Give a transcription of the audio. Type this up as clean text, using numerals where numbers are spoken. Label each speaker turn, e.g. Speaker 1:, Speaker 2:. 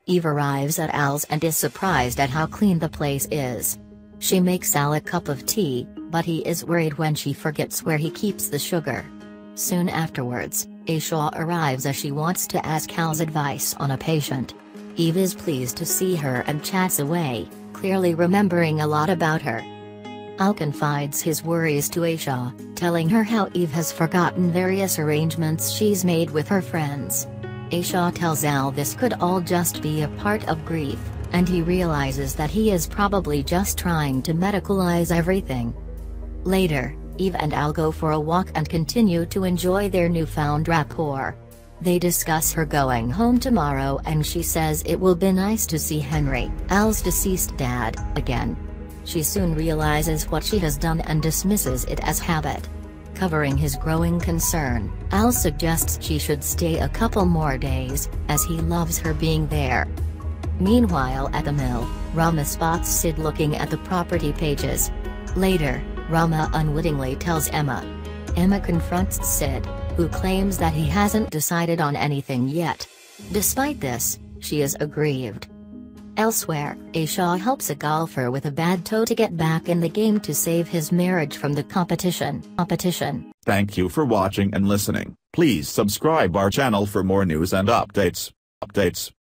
Speaker 1: Eve arrives at Al's and is surprised at how clean the place is. She makes Al a cup of tea, but he is worried when she forgets where he keeps the sugar. Soon afterwards, Aisha arrives as she wants to ask Al's advice on a patient. Eve is pleased to see her and chats away, clearly remembering a lot about her. Al confides his worries to Aisha, telling her how Eve has forgotten various arrangements she's made with her friends. Aisha tells Al this could all just be a part of grief, and he realizes that he is probably just trying to medicalize everything. Later, Eve and Al go for a walk and continue to enjoy their newfound rapport. They discuss her going home tomorrow and she says it will be nice to see Henry, Al's deceased dad, again. She soon realizes what she has done and dismisses it as habit. Covering his growing concern, Al suggests she should stay a couple more days, as he loves her being there. Meanwhile at the mill, Rama spots Sid looking at the property pages. Later, Rama unwittingly tells Emma. Emma confronts Sid, who claims that he hasn't decided on anything yet. Despite this, she is aggrieved. Elsewhere, Aisha helps a golfer with a bad toe to get back in the game to save his marriage from the competition.
Speaker 2: Thank you for watching and listening. Please subscribe our channel for more news and updates.